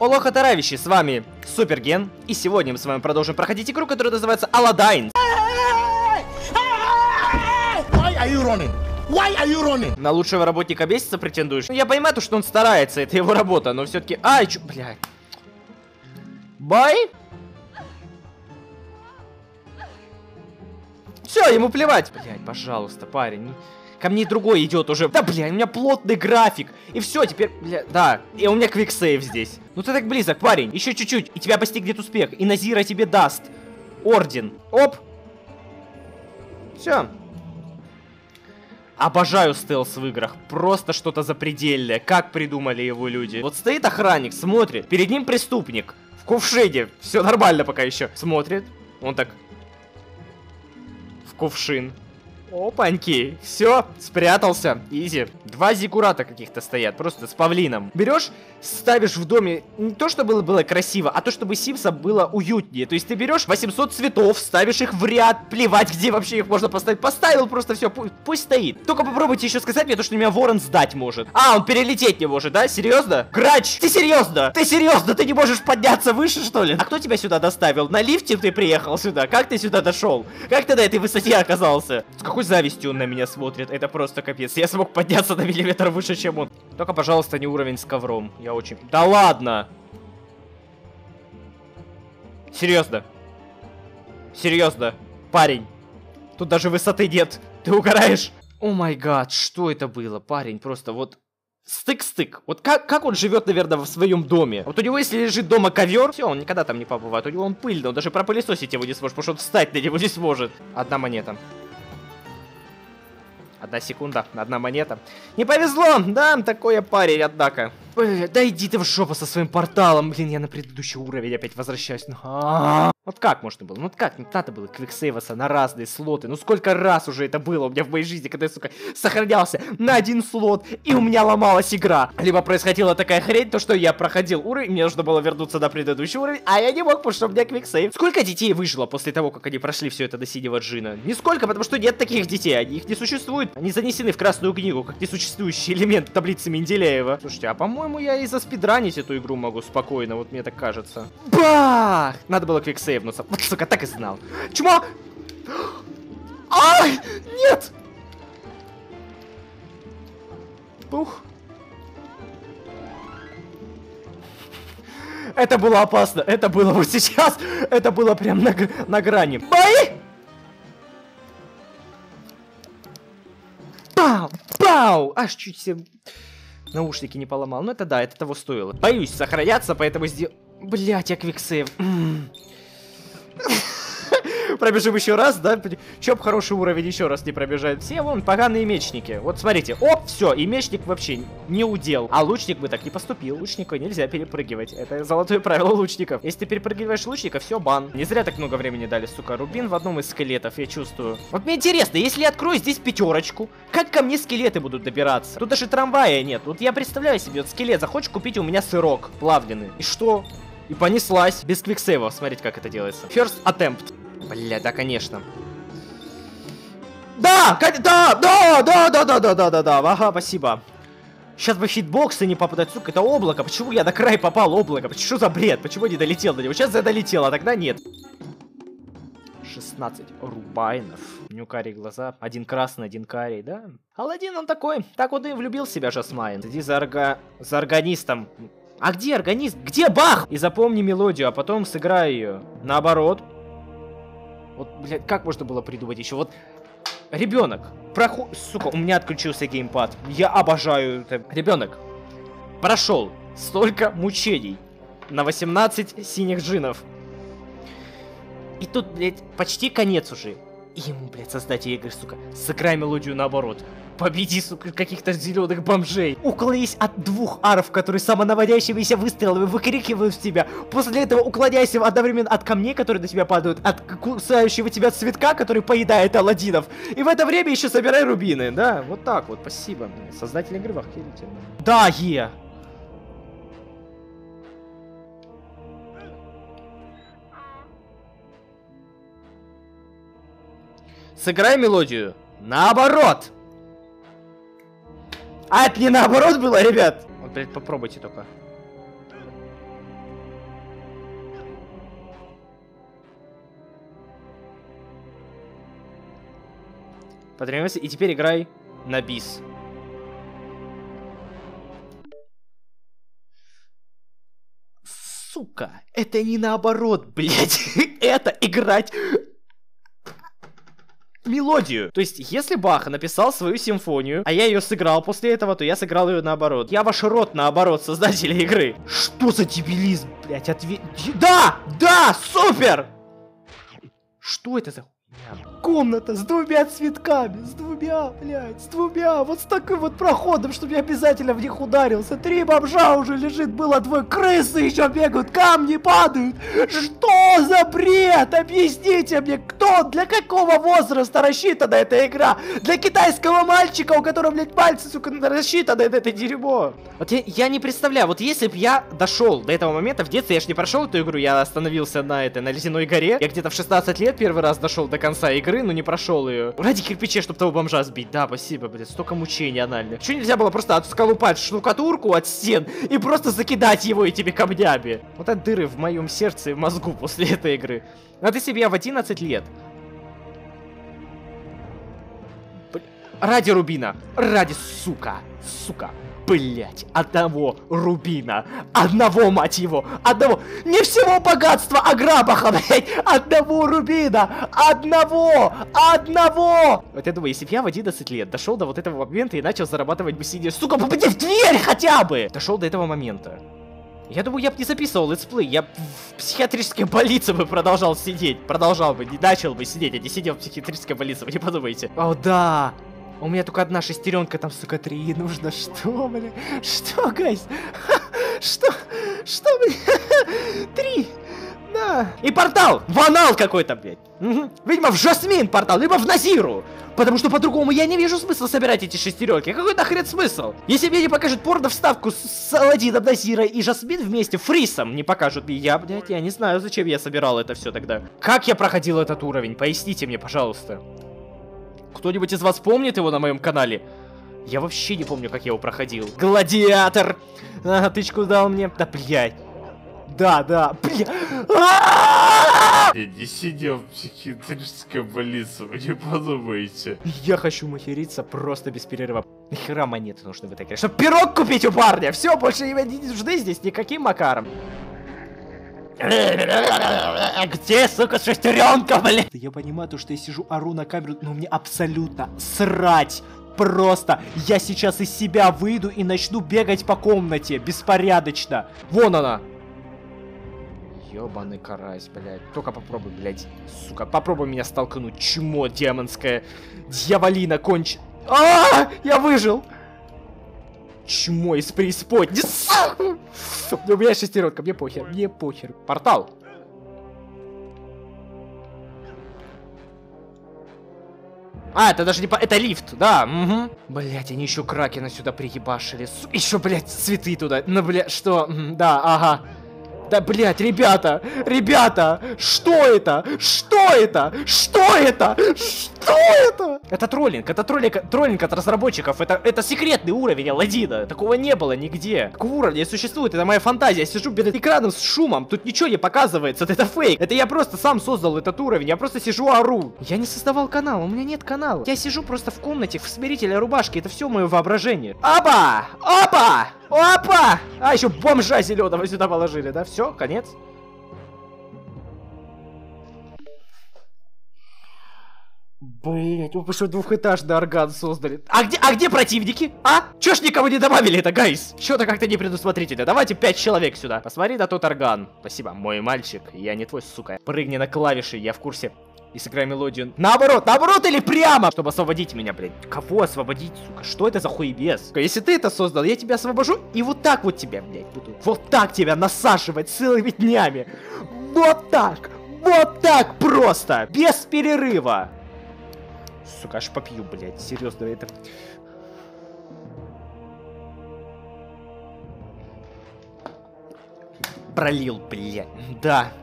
Олоха Таравищи, с вами Суперген, и сегодня мы с вами продолжим проходить игру, которая называется Aladines. На лучшего работника месяца претендуешь? Ну, я понимаю, что он старается, это его работа, но все-таки... Ай, чё, блядь. Бай? Все, ему плевать. Блядь, пожалуйста, парень. Ко мне другой идет уже. Да, блядь, у меня плотный график. И все, теперь, блядь, да. И у меня квиксейв здесь. Ну ты так близок, парень. Еще чуть-чуть, и тебя постигнет успех. И Назира тебе даст орден. Оп. Все. Обожаю стелс в играх. Просто что-то запредельное. Как придумали его люди. Вот стоит охранник, смотрит. Перед ним преступник. В кувшине. Все нормально пока еще. Смотрит. Он так... В кувшин. Опаньки, все, спрятался, изи. Два зиккурата каких-то стоят, просто с павлином. Берешь, ставишь в доме не то, чтобы было красиво, а то, чтобы Симса было уютнее. То есть ты берешь 800 цветов, ставишь их в ряд, плевать, где вообще их можно поставить. Поставил просто все, пусть стоит. Только попробуйте еще сказать мне то, что меня ворон сдать может. А, он перелететь не может, да? Серьезно? Грач, ты серьезно? Ты серьезно? Ты не можешь подняться выше, что ли? А кто тебя сюда доставил? На лифте ты приехал сюда? Как ты сюда дошел? Как ты на этой высоте оказался? С какой завистью он на меня смотрит, это просто капец. Я смог подняться на миллиметр выше, чем он. Только, пожалуйста, не уровень с ковром. Я очень... Да ладно! Серьезно? Серьезно? Парень, тут даже высоты нет. Ты угораешь? О май гад, что это было, парень? Просто вот... Стык-стык. Вот как он живет, наверное, в своем доме? Вот у него, если лежит дома ковер, все, он никогда там не побывает. У него он пыльный, он даже пропылесосить его не сможет, потому что он встать на него не сможет. Одна монета. Одна секунда, одна монета. Не повезло, да, такой я парень, однако. Да иди ты в жопу со своим порталом. Блин, я на предыдущий уровень опять возвращаюсь. Вот как можно было? Ну вот как? Надо было квиксейваться на разные слоты. Ну сколько раз уже это было у меня в моей жизни, когда я, сука, сохранялся на один слот, и у меня ломалась игра. Либо происходила такая хрень, то что я проходил уровень, мне нужно было вернуться на предыдущий уровень, а я не мог, потому что у меня квиксейв. Сколько детей выжило после того, как они прошли все это до синего джина? Нисколько, потому что нет таких детей, их не существует. Они занесены в Красную книгу, как несуществующий элемент таблицы Менделеева. Слушайте, а по-моему, я и заспидранить эту игру могу спокойно, вот мне так кажется. Бах! Надо было квиксейвнуться. Вот, сука, так и знал. Чмо! Ай! Нет! Ух. Это было опасно. Это было вот сейчас. Это было прям на грани. Бай! Пау! Пау! Аж чуть себе наушники не поломал. Ну это да, это того стоило. Боюсь сохраняться, поэтому сделал... Блять, я квиксейв. Пробежим еще раз, да? Чё б хороший уровень еще раз не пробежать. Все вон поганые мечники. Вот смотрите, оп, все, и мечник вообще не удел. А лучник бы так не поступил. Лучника нельзя перепрыгивать. Это золотое правило лучников. Если ты перепрыгиваешь лучника, все, бан. Не зря так много времени дали, сука. Рубин в одном из скелетов, я чувствую. Вот мне интересно, если я открою здесь пятерочку, как ко мне скелеты будут добираться? Тут даже трамвая нет. Вот я представляю себе, вот скелет, захочешь купить у меня сырок плавленый. И что? И понеслась. Без квиксейва. Смотрите, как это делается. First attempt. Бля, да, конечно. Да! Да! Ага, спасибо. Сейчас бы хитбоксы не попадать. Сука, это облако. Почему я на край попал облако? Что за бред? Почему не долетел до него? Сейчас я долетел, а тогда нет. 16 рубайнов. У него карие глаза. Один красный, один карий, да? Аладдин он такой. Так вот и влюбил в себя Жасмайн. Иди за органистом. А где органист? Где Бах? И запомни мелодию, а потом сыграй ее. Наоборот. Вот, блядь, как можно было придумать еще? Вот, ребенок, сука, у меня отключился геймпад. Я обожаю это. Ребенок прошел столько мучений на 18 синих джинов. И тут, блядь, почти конец уже. И ему, блядь, создатель игры, сука, сыграй мелодию наоборот. Победи, сука, каких-то зеленых бомжей. Уклонись от двух аров, которые самонаводящимися выстрелами выкрикивают в тебя. После этого уклоняйся одновременно от камней, которые на тебя падают, от кусающего тебя цветка, который поедает Аладдинов. И в это время еще собирай рубины. Да, вот так вот, спасибо. Создатель игры охерительно. Да, е! Сыграй мелодию наоборот. А это не наоборот было, ребят? Вот, блядь, попробуйте только. Потренировался, и теперь играй на бис. Сука, это не наоборот, блядь. Это играть мелодию. То есть, если Бах написал свою симфонию, а я ее сыграл после этого, то я сыграл ее наоборот. Я ваш рот наоборот, создатели игры. Что за дебилизм, блядь, Да! Да! Супер! Что это за... Комната с 2 цветками, с 2, блядь, с 2, вот с таким вот проходом, чтобы я обязательно в них ударился. 3 бомжа уже лежит, было 2, крысы еще бегают, камни падают. Что за бред? Объясните мне, кто, для какого возраста рассчитана эта игра? Для китайского мальчика, у которого, блядь, пальцы, сука, рассчитаны на это дерьмо. Вот я не представляю, вот если бы я дошел до этого момента, в детстве я ж не прошел эту игру, я остановился на ледяной горе. Я где-то в 16 лет первый раз дошел до конца игры, но не прошел ее. Ради кирпичей, чтобы того бомжа сбить. Да, спасибо, блядь, столько мучений анальных. Чего нельзя было просто отколупать штукатурку от стен и просто закидать его этими камнями? Вот это дыры в моем сердце и в мозгу после этой игры. А ты себе в 11 лет. Ради Рубина. Ради, сука. Блять, одного Рубина. Одного, мать его. Одного. Не всего богатства Аграбаха, блять. Одного Рубина. Одного. Вот я думаю, если бы я в 11 лет дошел до вот этого момента и начал зарабатывать бы сидя... Сука, попади в дверь хотя бы! Дошел до этого момента. Я думаю, я бы не записывал летсплей, я в психиатрической больнице бы продолжал сидеть. Продолжал бы, не начал бы сидеть, а не сидел в психиатрической больнице, вы не подумайте. О, да! У меня только одна шестеренка, там, сука, 3 нужно. Что, бля? Что, гайс? Что, бля? 3. Да. И портал! В анал какой-то, блядь. Угу. Видимо, в Жасмин портал, либо в Назиру. Потому что по-другому я не вижу смысла собирать эти шестеренки. Какой нахрен смысл? Если мне не покажут порно-вставку с Аладдином, Назирой и Жасмин вместе, Фрисом не покажут. Блядь, я не знаю, зачем я собирал это все тогда. Как я проходил этот уровень? Поясните мне, пожалуйста. Кто-нибудь из вас помнит его на моем канале? Я вообще не помню, как я его проходил. Гладиатор! Ага, тычку дал мне. Да, блядь. Да, бля. Я не сидел в психиатрической больнице, вы не подумайте. Я хочу махериться просто без перерыва. Нахера монеты нужны в этой игре? Чтобы пирог купить у парня! Все, больше не нужны здесь никаким макаром. Где, сука, шестеренка, блин? Я понимаю, то, что я сижу, ору на камеру, но мне абсолютно срать. Просто я сейчас из себя выйду и начну бегать по комнате беспорядочно. Вон она. Ёбаный карась, блядь. Только попробуй, блядь. Сука, попробуй меня столкнуть. Чмо демонское. Дьяволина конч... Я выжил. Чмо из преисподней. У меня шестеренка, мне похер. Портал. Это даже не это лифт, да. Угу. Блять, они еще кракена сюда приебашили. Еще, блять, цветы туда. Ну, блядь, что? Да, ага. Да, блядь, ребята, что это? Это троллинг от разработчиков, это секретный уровень Аладдина, такого не было нигде. Такого уровня существует, это моя фантазия, я сижу перед экраном с шумом, тут ничего не показывается, это фейк. Это я просто сам создал этот уровень, я просто сижу ору. Я не создавал канал, у меня нет канала. Я сижу просто в комнате в смирительной рубашке, это все мое воображение. Опа! А, еще бомжа зеленого сюда положили, да? Все, конец. Блять, вы что, двухэтажный орган создали? А где противники? Чё ж никого не добавили это, гайс? Чё-то как-то не предусмотрительно. Давайте 5 человек сюда. Посмотри на тот орган. Спасибо, мой мальчик. Я не твой, сука. Прыгни на клавиши, я в курсе. И сыграй мелодию. Наоборот или прямо? Чтобы освободить меня, блядь. Кого освободить, сука? Что это за хуебес? Если ты это создал, я тебя освобожу и вот так вот тебя, блядь, буду. Вот так тебя насаживать целыми днями. Вот так просто. Без перерыва. Сука, аж попью, блядь. Серьезно, это... Пролил, блядь. Да.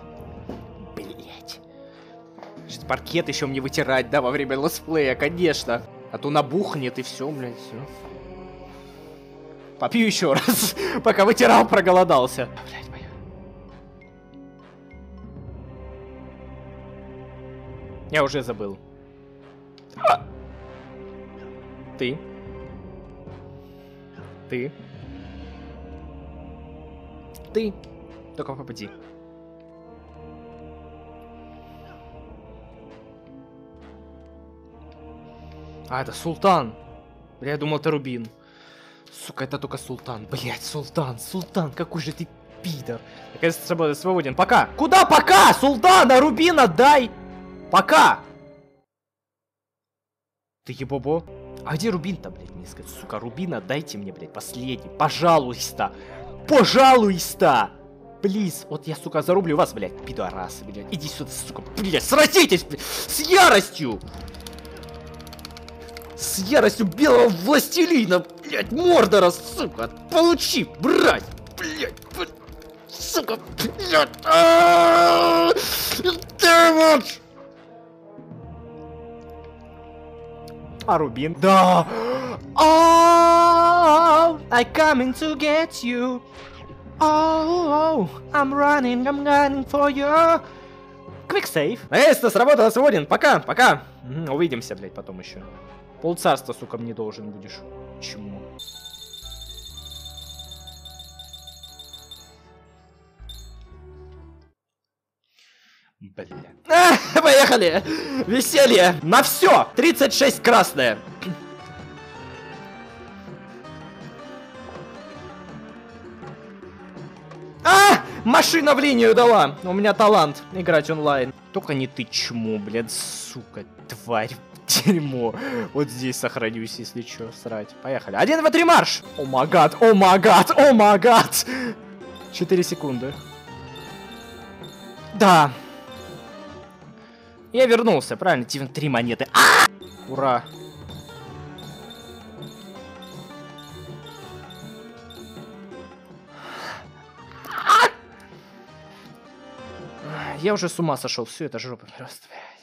Паркет еще мне вытирать, да, во время летсплея, конечно. А то набухнет и все, блядь, все. Попью еще раз, пока вытирал, проголодался. Блядь, моя. Я уже забыл. Ты. Ты. Ты. Только попади. А, это Султан. Бля, я думал, это Рубин. Сука, это только Султан. Блять, Султан, какой же ты пидор. Наконец-то свободен. Пока. Куда пока? Султана, Рубин отдай. Пока. Ты ебобо? А где Рубин-то, блядь, мне сказать? Сука, Рубин отдайте мне, блядь, последний. Пожалуйста. Пожалуйста. Плиз. Вот я, сука, зарублю вас, блядь, пидорасы, блядь. Иди сюда, сука, блядь, сразитесь, блядь, с яростью. С яростью белого властелина, блядь, Мордора, сука. Получи, брать, блядь, сука, блядь. Дэмэдж. А Рубин? Да! Oh, I coming to get you. Oh, I'm running for you. Quick save. Наконец-то сработало, свободен. Пока. Увидимся, блядь, потом еще. Полцарства, сука, мне должен будешь. Чему? Бля. Поехали! Веселье! На все! 36 красное! Машина в линию дала! У меня талант играть онлайн. Только не ты чмо, блядь, сука, тварь, дерьмо. Вот здесь сохранюсь, если чё, срать. Поехали. 1, 2, 3, марш! О магад, о магад, о магад! 4 секунды. Да. Я вернулся, правильно? 3 монеты. Ура! Я уже с ума сошел, все это жопа просто.